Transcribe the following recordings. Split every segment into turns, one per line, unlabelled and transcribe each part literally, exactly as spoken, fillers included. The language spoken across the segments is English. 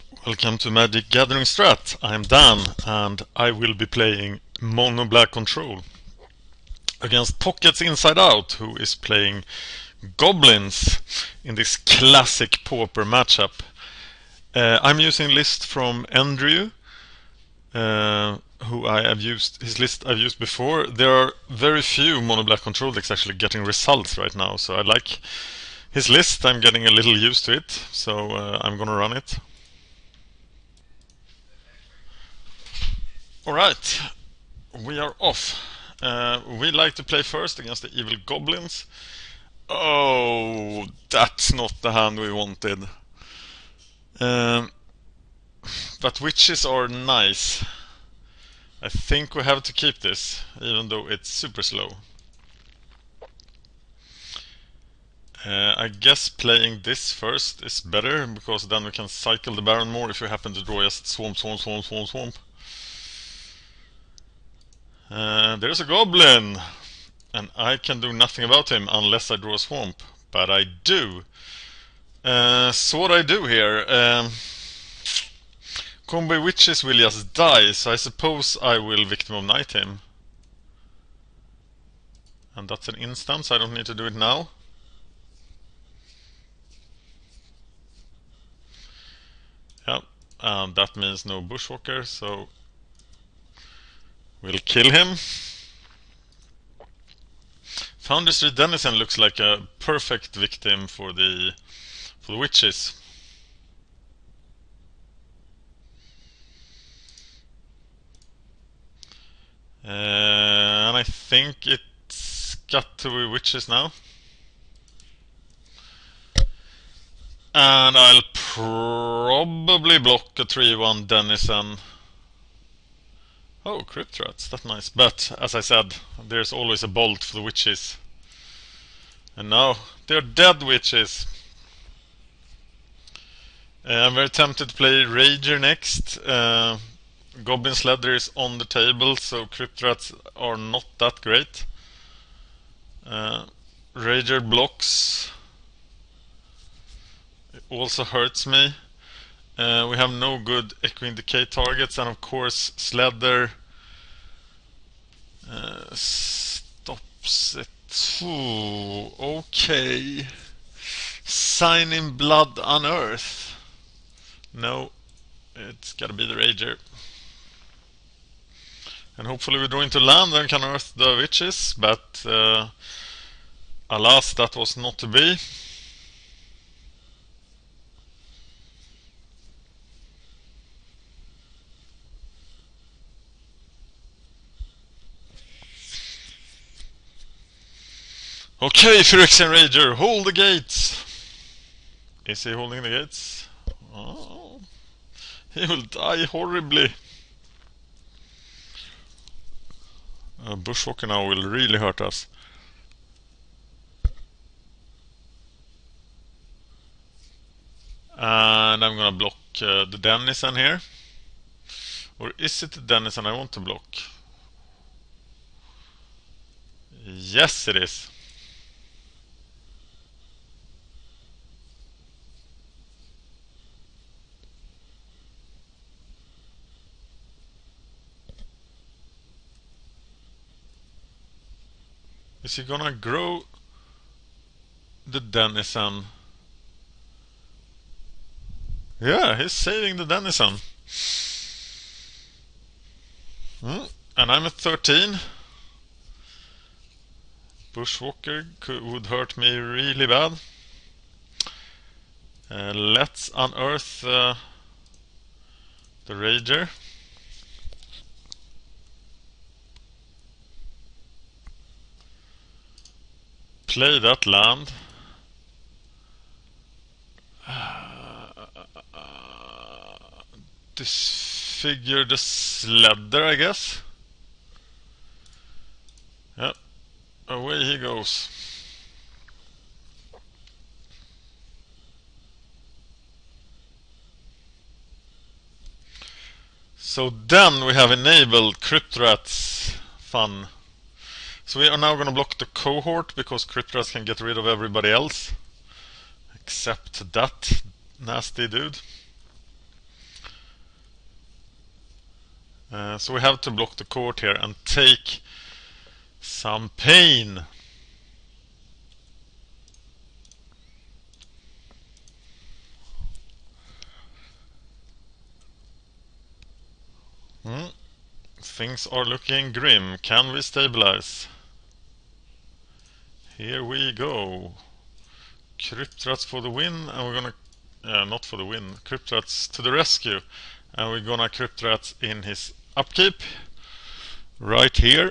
Welcome to Magic Gathering Strat. I'm Dan and I will be playing Mono Black Control against Pockets Inside Out, who is playing Goblins in this classic Pauper matchup. Uh, I'm using a list from Andrew, uh, who I have used, his list I've used before. There are very few Mono Black Control decks actually getting results right now, so I like his list. I'm getting a little used to it, so uh, I'm gonna run it. Alright, we are off. Uh, we like to play first against the evil goblins. Oh, that's not the hand we wanted. Um, but witches are nice. I think we have to keep this, even though it's super slow. Uh, I guess playing this first is better, because then we can cycle the Baron more if we happen to draw just swamp, swamp, swamp, swamp, swamp. Uh, there's a goblin! And I can do nothing about him unless I draw a swamp. But I do. Uh, so what I do here... Um, Combo Witches will just die, so I suppose I will Victim of Night him. And that's an instant, so I don't need to do it now. Yeah, and that means no Bushwalker, so... we'll kill him. Foundry Street Denizen looks like a perfect victim for the for the witches. Uh, and I think it's got to be witches now. And I'll probably block a three one Denizen. Oh, Crypt Rats, that's nice. But, as I said, there's always a bolt for the witches. And now, they're dead witches. Uh, I'm very tempted to play Rager next. Uh, Goblin Sledder is on the table, so Crypt Rats are not that great. Uh, Rager blocks. It also hurts me. Uh, we have no good Echoing Decay targets, and of course Sledder uh, stops it. Ooh, okay. Sign in Blood Unearth. No, it's gotta be the Rager. And hopefully we draw into land and can unearth the witches, but uh, alas, that was not to be. Okay, Phyrexian Rager, hold the gates! Is he holding the gates? Oh, he will die horribly. Uh, Bushwalker now will really hurt us. And I'm gonna block uh, the Denizen here. Or is it the Denizen I want to block? Yes, it is. Is he gonna grow the Denizen? Yeah, he's saving the Denizen. Mm, and I'm at thirteen. Bushwalker could, would hurt me really bad. Uh, let's unearth uh, the Rager. Play that land. Uh, disfigure the Sledder, I guess. Yep, away he goes. So then we have enabled Crypt Rats fun. So we are now going to block the cohort because Crypt Rats can get rid of everybody else except that nasty dude. Uh, so we have to block the court here and take some pain. Hmm. Things are looking grim. Can we stabilize? Here we go. Cryptrats for the win, and we're gonna... Uh, not for the win. Cryptrats to the rescue. And we're gonna Cryptrats in his upkeep. Right here.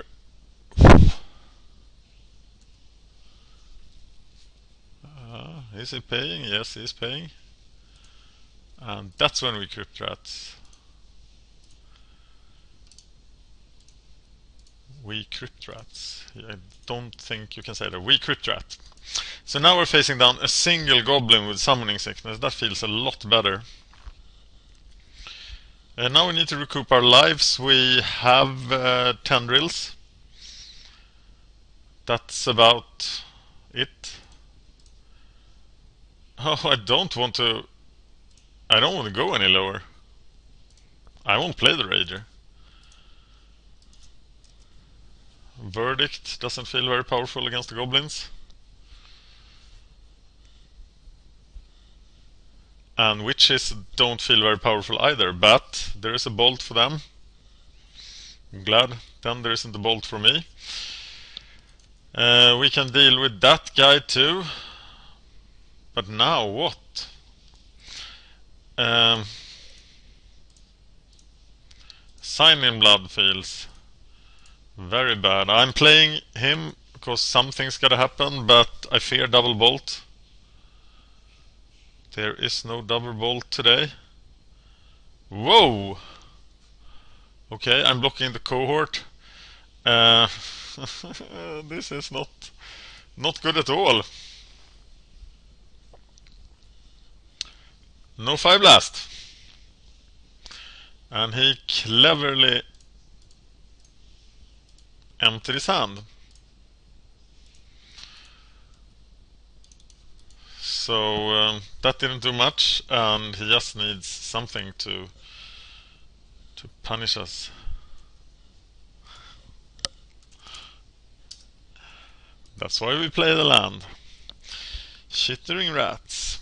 Uh, is he paying? Yes, he's paying. And that's when we Cryptrats. We Cryptrats. I don't think you can say that. We Cryptrat. So now we're facing down a single goblin with summoning sickness. That feels a lot better. And now we need to recoup our lives. We have uh, tendrils. That's about it. Oh, I don't want to... I don't want to go any lower. I won't play the Rager. Verdict doesn't feel very powerful against the goblins. And witches don't feel very powerful either, but there is a bolt for them. I'm glad then there isn't a bolt for me. Uh, we can deal with that guy too. But now what? Um, Sign in Blood feels very bad. I'm playing him because something's gotta happen, but I fear double bolt. There is no double bolt today. Whoa! Okay, I'm blocking the cohort. Uh, this is not not good at all. No Fire Blast. And he cleverly emptied his hand. So um, that didn't do much, and he just needs something to to punish us. That's why we play the land. Chittering Rats.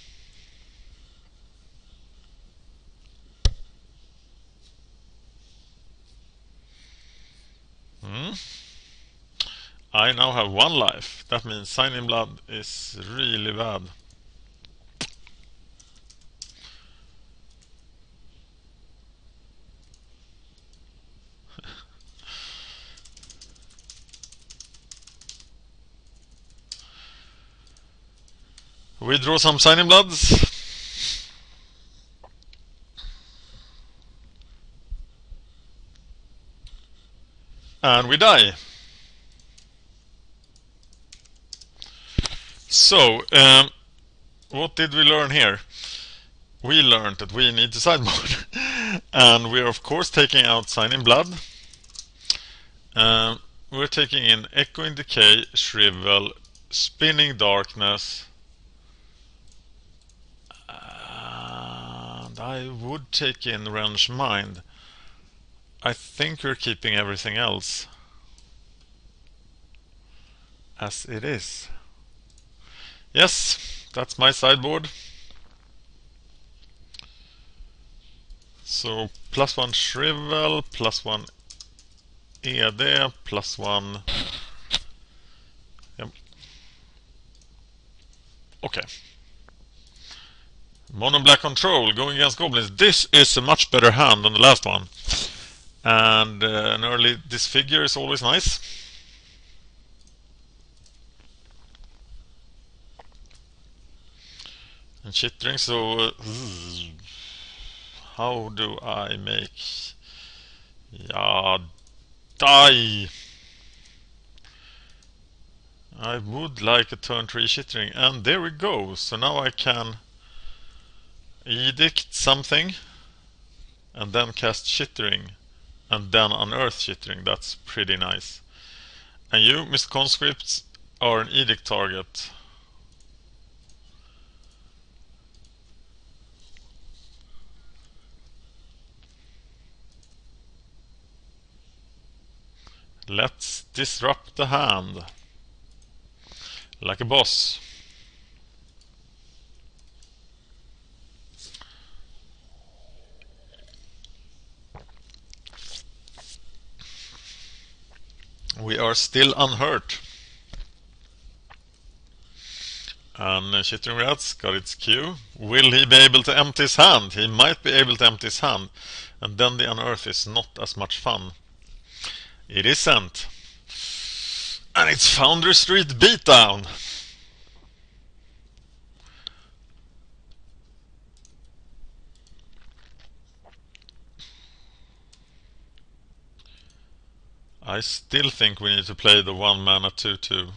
Hmm. I now have one life. That means Sign in Blood is really bad. We draw some Sign in Bloods. And we die. So, um, what did we learn here? We learned that we need to sideboard. And we're of course taking out Sign in Blood. Um, we're taking in Echoing Decay, Shrivel, Spinning Darkness. And I would take in Wrench Mind. I think we're keeping everything else as it is. Yes, that's my sideboard. So plus one Shrivel, plus one E D, plus one... Yep. Okay. Mono Black Control going against goblins. This is a much better hand than the last one. And uh, an early disfigure is always nice. And chittering, so... Uh, how do I make... Yeah, die! I would like a turn three chittering, and there we go. So now I can edict something and then cast chittering and then unearth chittering. That's pretty nice. And you, Mister Conscripts, are an edict target. Let's disrupt the hand. Like a boss. We are still unhurt. And uh, Chittering Rats got its cue. Will he be able to empty his hand? He might be able to empty his hand. And then the unearth is not as much fun. It isn't. And it's Foundry Street Beatdown. I still think we need to play the one mana two two.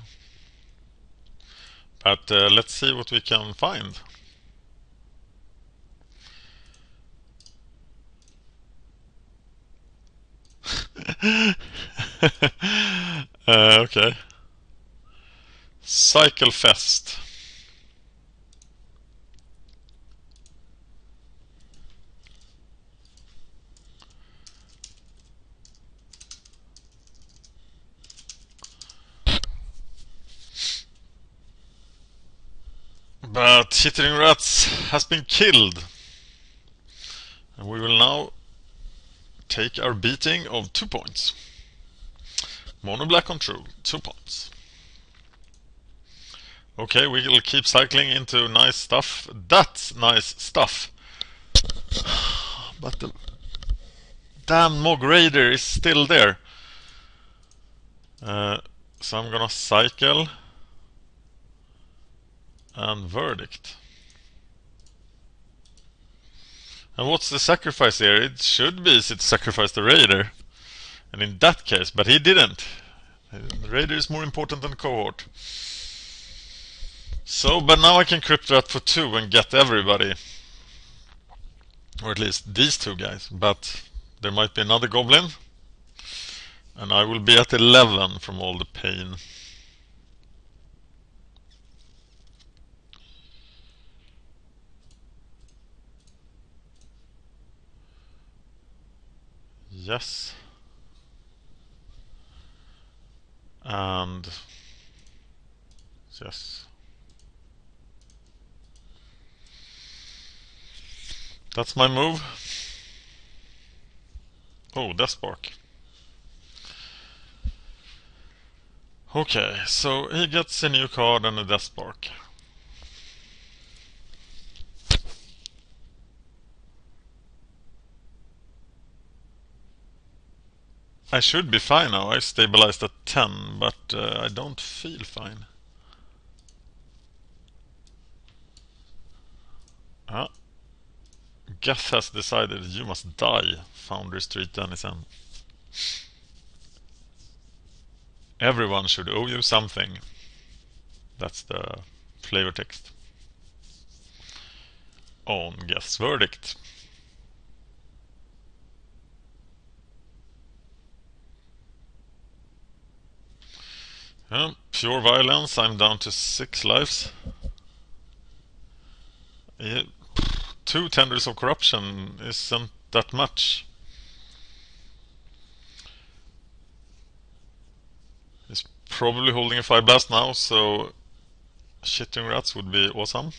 But uh, let's see what we can find. uh, okay. Cycle Fest. But Chittering Rats has been killed. And we will now take our beating of two points. Mono Black Control, two points. Okay, we will keep cycling into nice stuff. That's nice stuff. But the damn Mog Raider is still there. Uh, so I'm gonna cycle. And Verdict. And what's the sacrifice here? It should be to sacrifice the Raider. And in that case, but he didn't. The Raider is more important than Cohort. So, but now I can Crypt Rat for two and get everybody. Or at least these two guys. But there might be another Goblin. And I will be at eleven from all the pain. Yes. And yes. That's my move. Oh, Deathspark. Okay, so he gets a new card and a Deathspark. I should be fine now. I stabilized at ten, but uh, I don't feel fine. Ah. Geth has decided you must die, Foundry Street Denizen. Everyone should owe you something. That's the flavor text. On Geth's Verdict. Yeah, pure violence, I'm down to six lives. Yeah, two Tendrils of Corruption isn't that much. He's probably holding a Fire Blast now, so Chittering Rats would be awesome.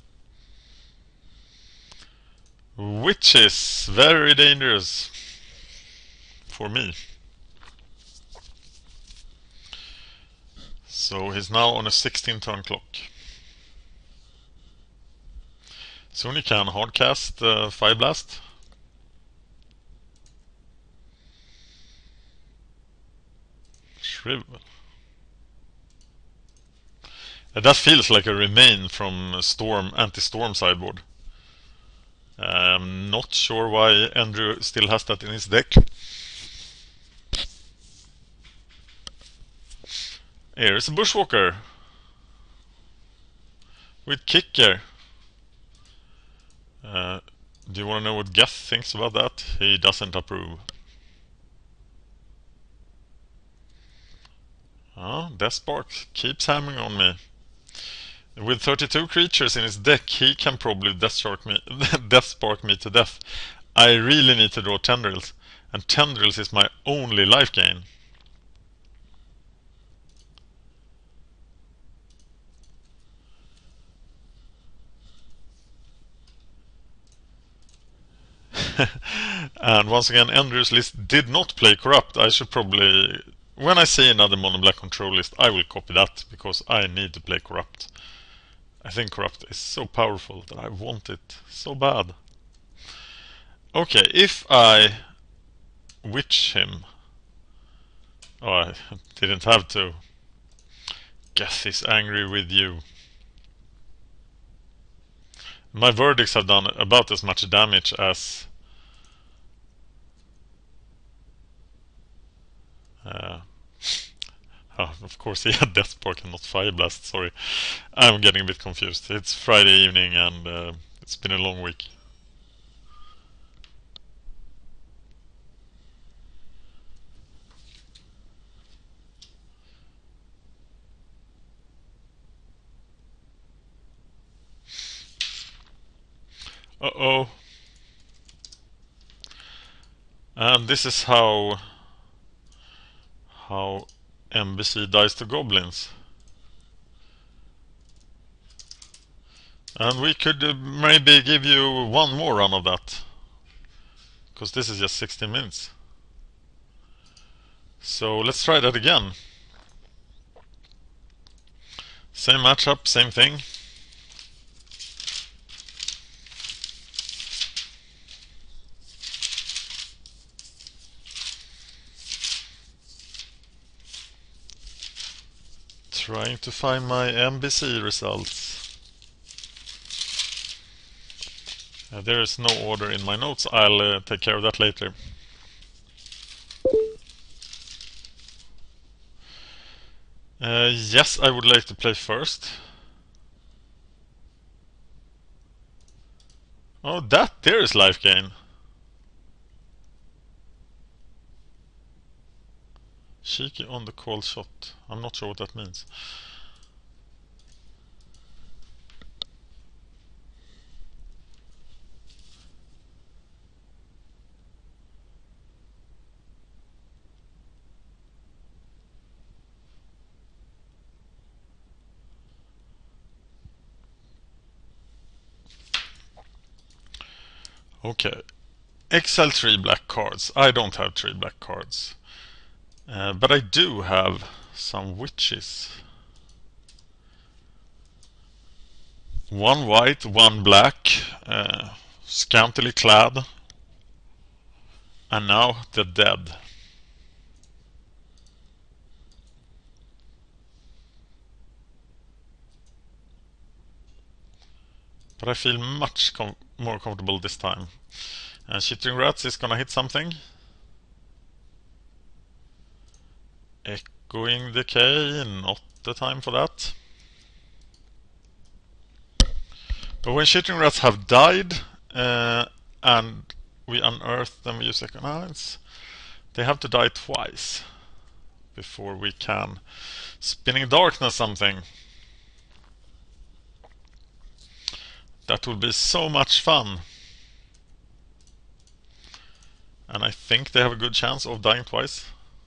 Which is very dangerous for me. So he's now on a sixteen turn clock. Soon he can hardcast uh, Fire Blast. Shrivel. Uh, that feels like a remain from Storm, anti-Storm sideboard. I'm not sure why Andrew still has that in his deck. Here's a Bushwalker with Kicker. Uh, do you want to know what Geth thinks about that? He doesn't approve. Ah, Deathspark keeps hammering on me. With thirty-two creatures in his deck, he can probably Deathspark me, Deathspark me to death. I really need to draw Tendrils, and Tendrils is my only life gain. And once again, Andrew's list did not play Corrupt. I should probably, when I see another Mono Black control list, I will copy that because I need to play Corrupt. I think Corrupt is so powerful that I want it so bad. Okay, if I witch him. Oh, I didn't have to. Geth is angry with you. My verdicts have done about as much damage as uh, oh, of course he had Death Spark and not Fire Blast, sorry. I'm getting a bit confused. It's Friday evening and uh, it's been a long week. Uh-oh. And this is how how M B C dies to goblins. And we could uh, maybe give you one more run of that, because this is just sixteen minutes. So let's try that again. Same matchup, same thing. Trying to find my M B C results. Uh, there is no order in my notes. I'll uh, take care of that later. Uh, yes, I would like to play first. Oh, that there is life gain. Cheeky on the cold shot. I'm not sure what that means. Okay. Exile three black cards. I don't have three black cards. Uh, but I do have some witches. One white, one black, uh, scantily clad. And now the dead. But I feel much com more comfortable this time. Uh, Chittering Rats is gonna hit something. Echoing Decay, not the time for that. But when Chittering Rats have died, uh, and we unearth them, we use Echoes, they have to die twice before we can Spinning Darkness something. That will be so much fun. And I think they have a good chance of dying twice.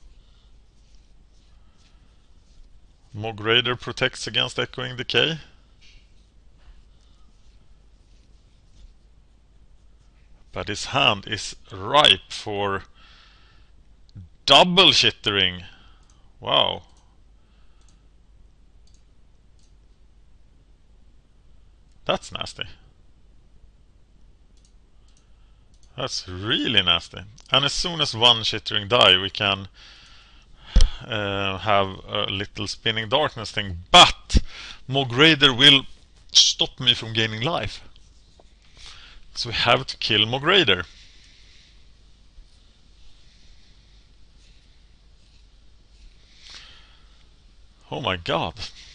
Mogg Raider protects against Echoing Decay. But his hand is ripe for double Chittering. Wow. That's nasty. That's really nasty. And as soon as one Chittering die, we can uh, have a little Spinning Darkness thing. But Mogg Raider will stop me from gaining life. So we have to kill Mogg Raider. Oh my god.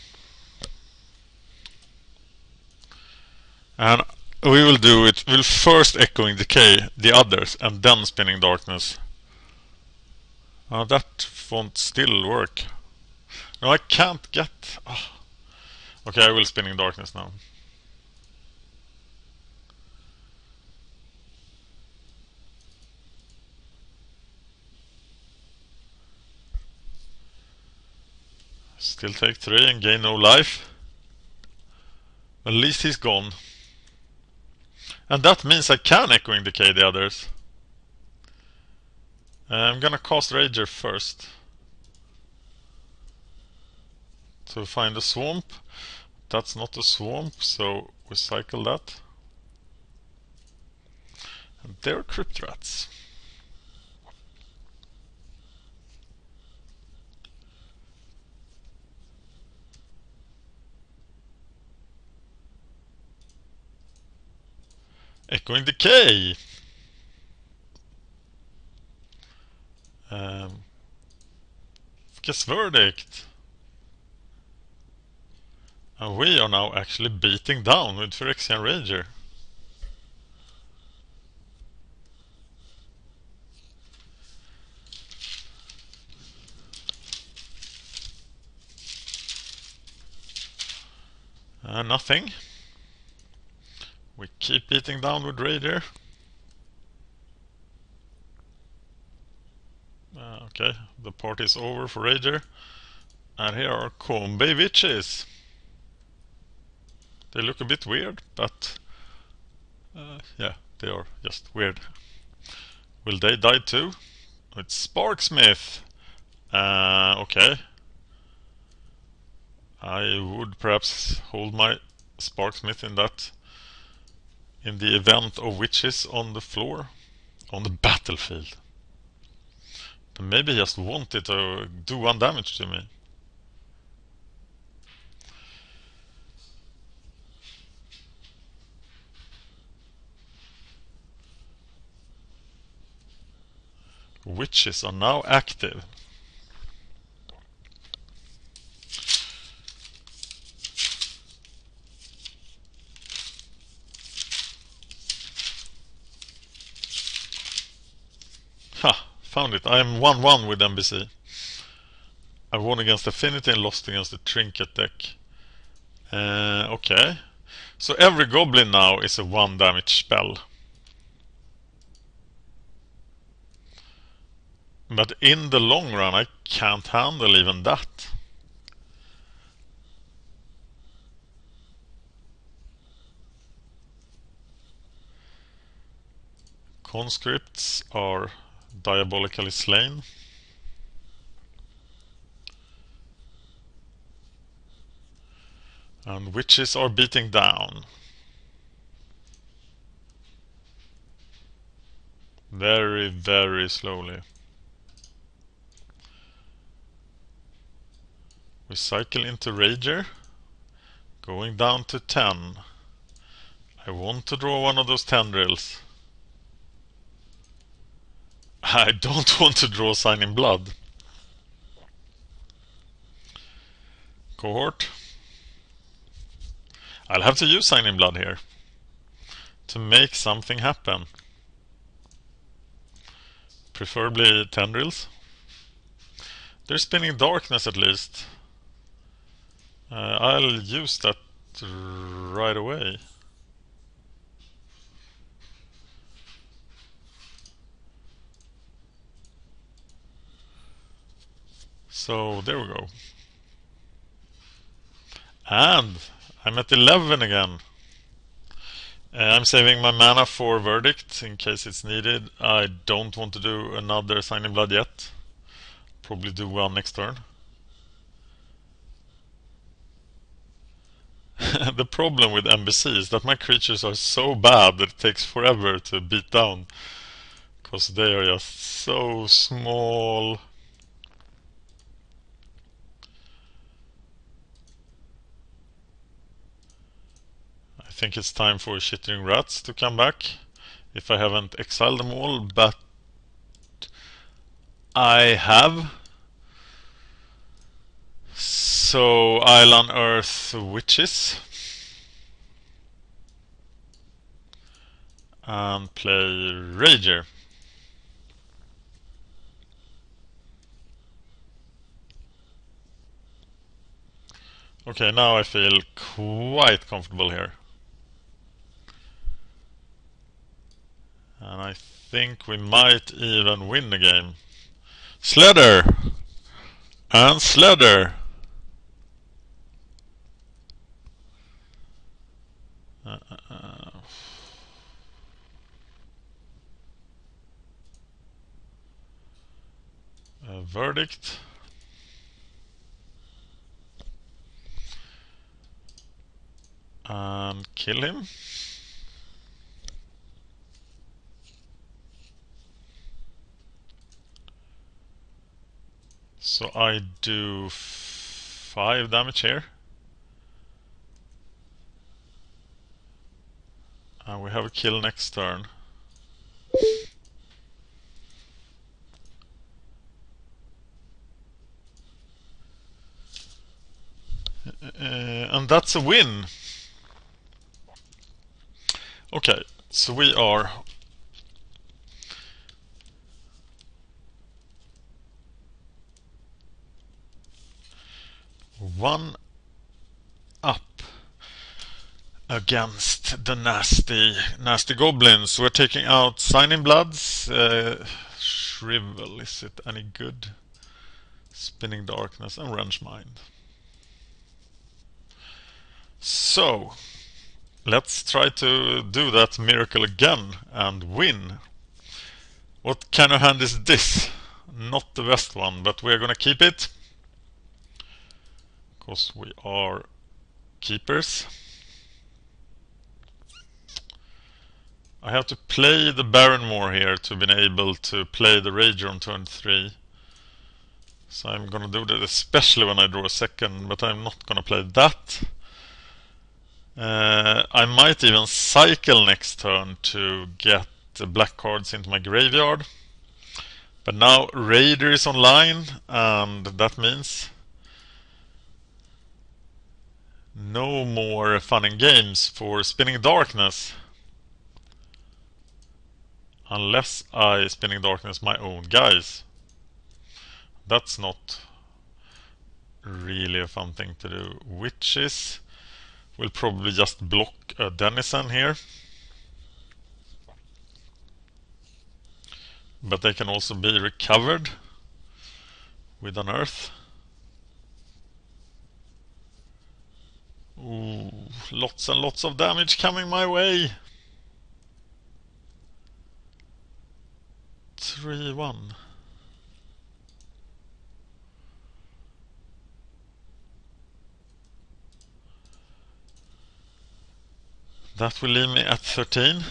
And we will do it. We'll first Echoing Decay the others and then Spinning Darkness. Uh, that won't still work. No, I can't get... Oh. Okay, I will Spinning Darkness now. Still take three and gain no life. At least he's gone. And that means I can Echoing Decay the others. Uh, I'm gonna cast Rager first to find a swamp. That's not a swamp, so we cycle that. And they're Crypt Rats. Echoing Decay! Um, guess Verdict. And we are now actually beating down with Phyrexian Rager. Uh, nothing. We keep beating down with Rager. Uh, okay, the party is over for Rager. And here are Combe Witches. They look a bit weird, but uh, yeah, they are just weird. Will they die too? It's Sparksmith. Uh, okay. I would perhaps hold my Sparksmith in that, in the event of witches on the floor, on the battlefield. But maybe he just wanted to do one damage to me. Witches are now active. Ha! Found it. I am one one with M B C. I won against Affinity and lost against the Trinket deck. Uh, okay. So every goblin now is a one damage spell. But in the long run I can't handle even that. Conscripts are diabolically slain. And witches are beating down. Very, very slowly. We cycle into Rager. Going down to ten. I want to draw one of those tendrils. I don't want to draw Sign in Blood. Cohort. I'll have to use Sign in Blood here to make something happen. Preferably tendrils. They're spinning darkness at least. Uh, I'll use that right away. So there we go. And I'm at eleven again. Uh, I'm saving my mana for Verdict in case it's needed. I don't want to do another Sign in Blood yet. Probably do one next turn. The problem with M B C is that my creatures are so bad that it takes forever to beat down. Because they are just so small. I think it's time for Chittering Rats to come back. If I haven't exiled them all, but I have. So I'll unearth Witches. And play Rager. Okay, now I feel quite comfortable here. And I think we might even win the game. Sledder! And Sledder! Uh, uh, uh. Verdict. And kill him. So I do five damage here. And we have a kill next turn. Uh, and that's a win. Okay, so we are one up against the nasty, nasty goblins. We're taking out Signing Bloods. Uh, Shrivel, is it any good? Spinning Darkness and Wrench Mind. So, let's try to do that miracle again and win. What kind of hand is this? Not the best one, but we're gonna keep it. Because we are keepers. I have to play the Barrenmore here to be able to play the Rager on turn three. So I'm gonna do that especially when I draw a second, but I'm not gonna play that. Uh, I might even cycle next turn to get the black cards into my graveyard. But now Raider is online, and that means no more fun and games for Spinning Darkness. Unless I Spinning Darkness my own guys. That's not really a fun thing to do. Witches will probably just block a Denizen here. But they can also be recovered with Unearth. Ooh, lots and lots of damage coming my way. three one. That will leave me at thirteen.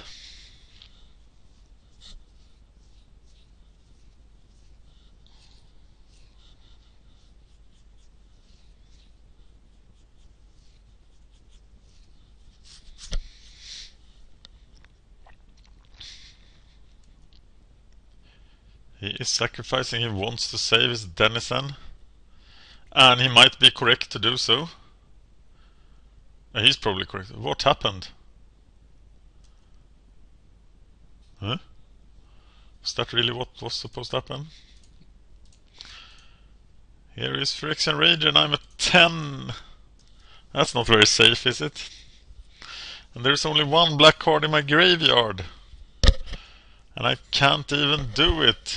He is sacrificing, he wants to save his Denizen. And he might be correct to do so. Uh, he's probably correct. What happened? Huh? Is that really what was supposed to happen? Here is Phyrexian Rage and I'm at ten. That's not very safe, is it? And there's only one black card in my graveyard. And I can't even do it.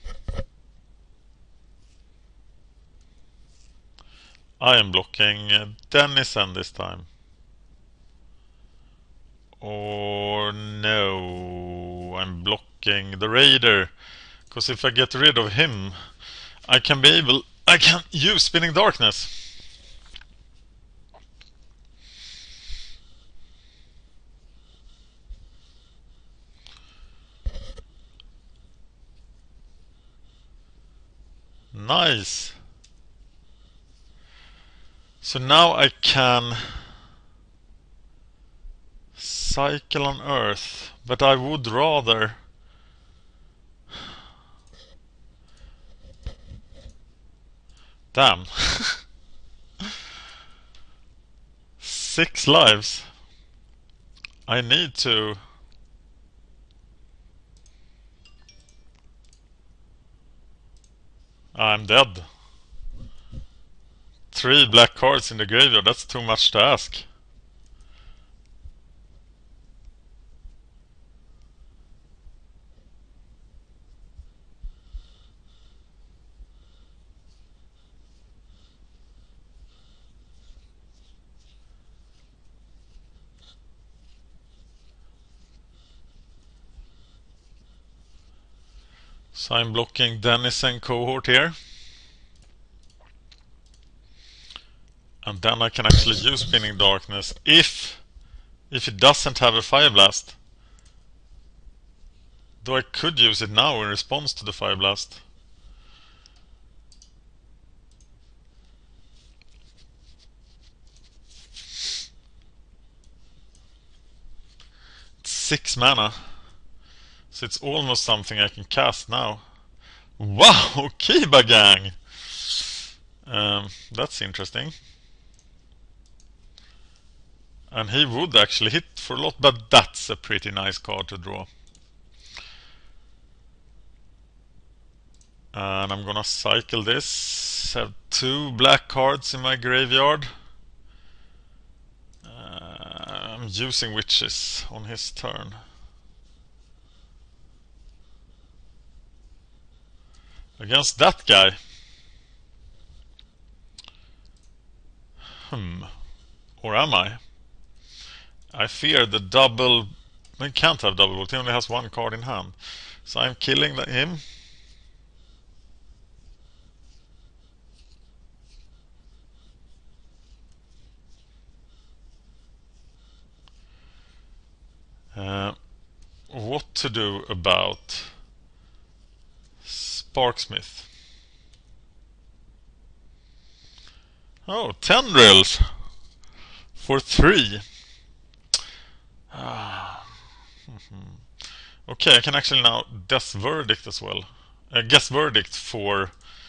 I am blocking uh, Denizen this time. Or no, I'm blocking the Raider. Because if I get rid of him, I can be able... I can use Spinning Darkness. Nice. So now I can cycle on Earth, but I would rather damn. Six lives. I need to I'm dead. Three black cards in the graveyard, that's too much to ask. So I'm blocking Denizen Cohort here. And then I can actually use Spinning Darkness if if it doesn't have a Fire Blast. Though I could use it now in response to the Fire Blast. It's six mana. So it's almost something I can cast now. Wow, Kiba Gang! Um, that's interesting. And he would actually hit for a lot, but that's a pretty nice card to draw. And I'm gonna cycle this. Have two black cards in my graveyard. Uh, I'm using Witches on his turn. Against that guy. Hmm. Or am I? I fear the double... I can't have double block. He only has one card in hand. So I'm killing him. Uh, what to do about Sparksmith? Oh, Tendrils for three. Ah. Okay, I can actually now Death Verdict as well. Uh, Guess Verdict for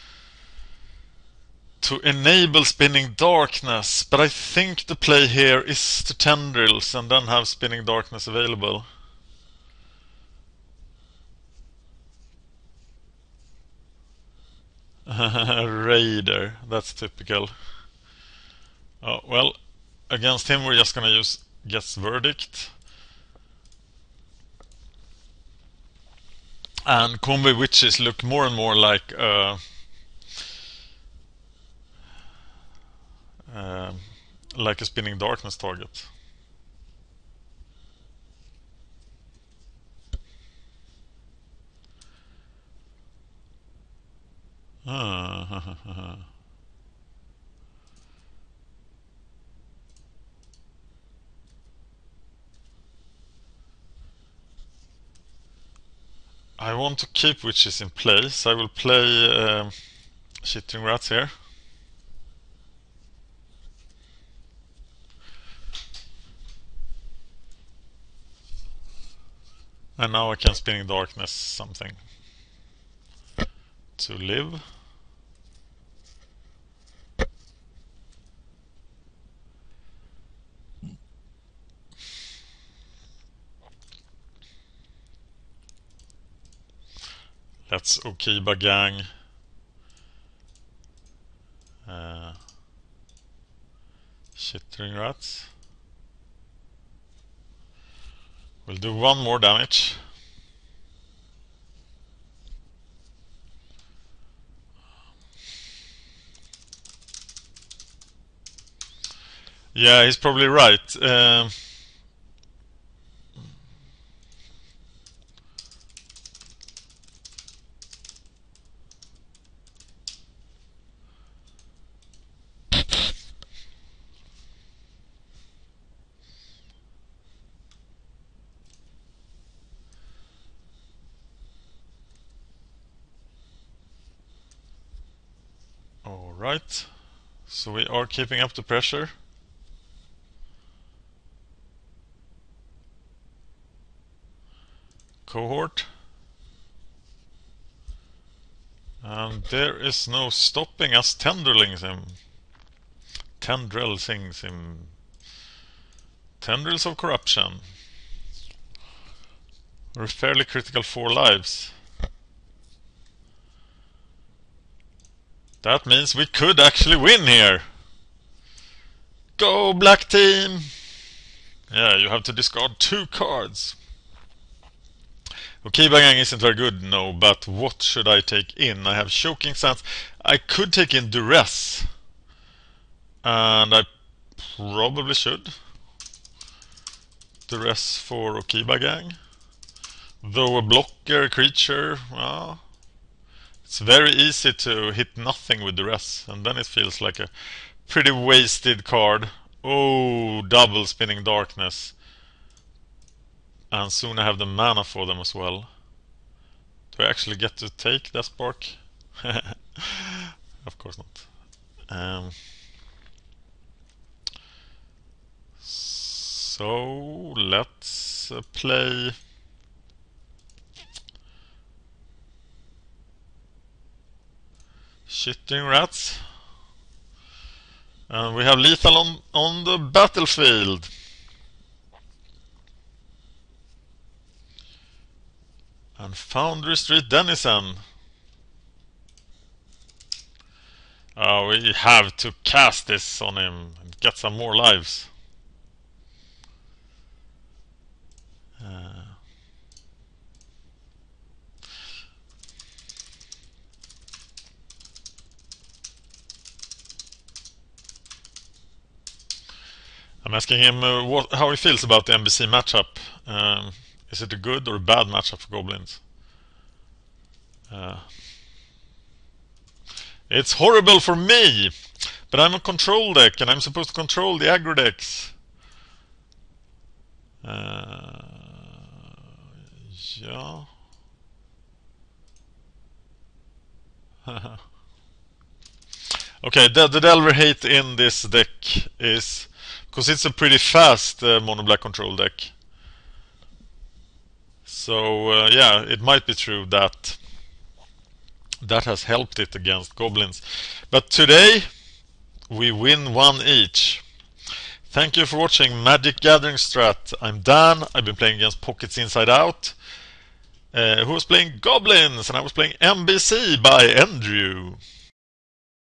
to enable Spinning Darkness, but I think the play here is to Tendrils and then have Spinning Darkness available. Raider, that's typical. Oh, well, against him we're just gonna use Guess Verdict. And combo Witches look more and more like uh, uh, like a Spinning Darkness target. Ah, I want to keep Witches in place. I will play uh, Chittering Rats here. And now I can Spinning Darkness something to live. Let's Okiba Gang. Uh, Chittering Rats. We'll do one more damage. Yeah, he's probably right. Um, Alright, so we are keeping up the pressure. Cohort. And there is no stopping us tendriling him. Tendrils him. Tendrils of Corruption. We're fairly critical four lives. That means we could actually win here. Go black team! Yeah, you have to discard two cards. Okay, Bagang isn't very good, no, but what should I take in? I have Choking Sands. I could take in Duress. And I probably should. Duress for Okiba Gang. Though a blocker creature, well, It's very easy to hit nothing with duress, and then it feels like a pretty wasted card. Oh, double Spinning Darkness. And soon I have the mana for them as well. Do I actually get to take that spark? Of course not. Um, so let's uh, play Shitting Rats. And we have lethal on, on the battlefield. And Foundry Street Denizen. Uh, we have to cast this on him and get some more lives. Uh, I'm asking him uh, what, how he feels about the N B C matchup. Um, is it a good or a bad matchup for Goblins? Uh, it's horrible for me, but I'm a control deck and I'm supposed to control the aggro decks. Uh, yeah. Okay, the, the Delver hate in this deck is because it's a pretty fast uh, mono black control deck. So uh, yeah, it might be true that that has helped it against Goblins. But today we win one each. Thank you for watching Magic Gathering Strat. I'm Dan. I've been playing against Pockets Inside Out, uh, who was playing Goblins, and I was playing N B C by Andrew.